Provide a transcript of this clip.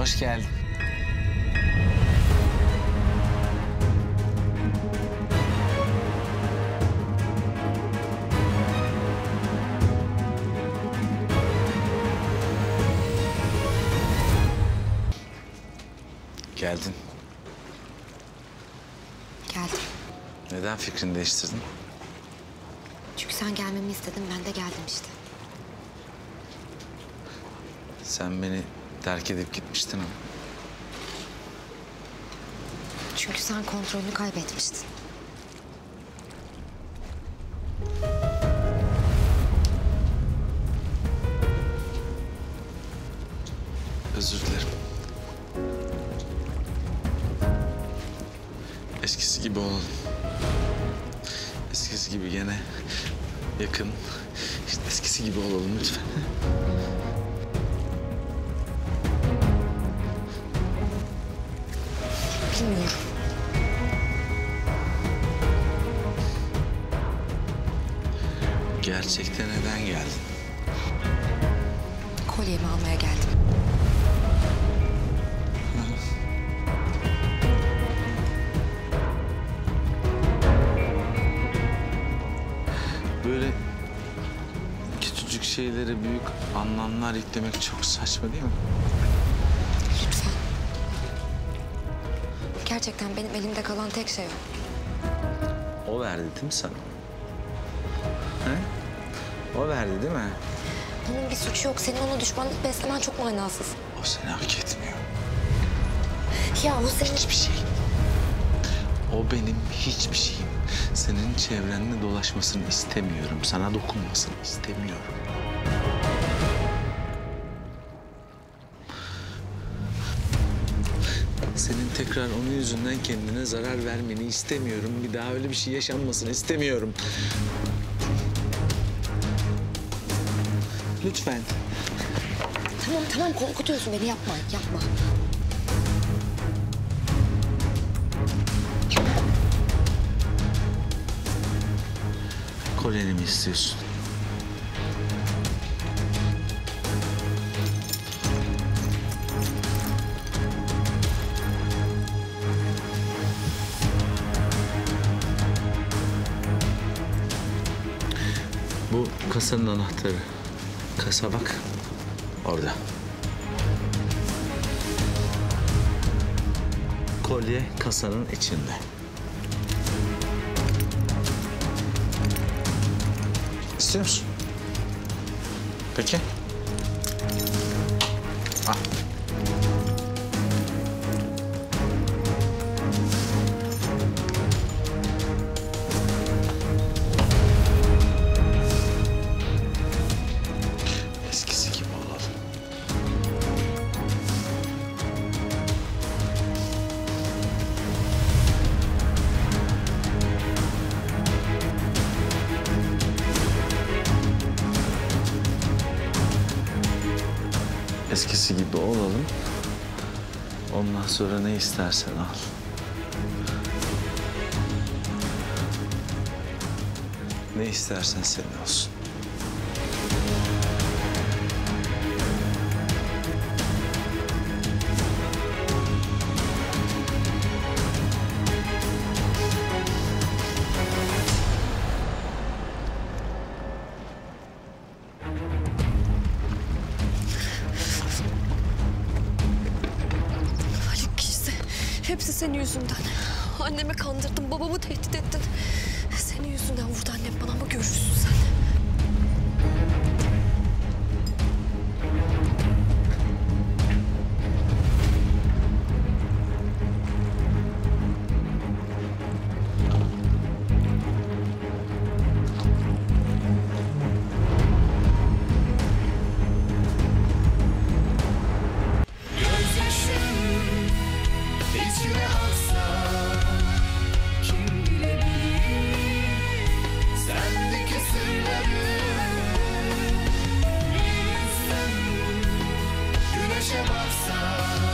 Hoş geldin. Geldin. Geldim. Neden fikrini değiştirdin? Çünkü sen gelmemi istedin, ben de geldim işte. Sen beni terk edip gitmiştin ama. Çünkü sen kontrolünü kaybetmiştin. Özür dilerim. Eskisi gibi olalım. Eskisi gibi gene yakın. İşte eskisi gibi olalım lütfen. Bilmiyorum. Gerçekten neden geldin? Kolyemi almaya geldim. Böyle küçücük şeylere büyük anlamlar yüklemek çok saçma değil mi? Lütfen. Gerçekten benim elimde kalan tek şey o. O verdi değil mi sana? He? O verdi değil mi? Onun bir suçu yok. Senin ona düşmanlık beslemen çok manasız. O seni hak etmiyor. Ya o senin... Hiçbir şey. O benim hiçbir şeyim. Senin çevrende dolaşmasını istemiyorum. Sana dokunmasını istemiyorum. Senin tekrar onun yüzünden kendine zarar vermeni istemiyorum. Bir daha öyle bir şey yaşanmasını istemiyorum. Lütfen. Tamam korkutuyorsun beni, yapma. Kolyeni mi istiyorsun? Bu kasanın anahtarı. Kasa bak. Orada. Kolye kasanın içinde. İstiyor musun? Peki. Al. Eskisi gibi olalım. Eskisi gibi olalım. Ondan sonra ne istersen al. Ne istersen senin olsun. Hepsi senin yüzünden. Annemi kandırdın, babamı tehdit ettin. Senin yüzünden vurdu annem bana, ama görürsün sen. İçine aksa kim bilebilir sendeki sırları. Bir yüzden güneşe baksa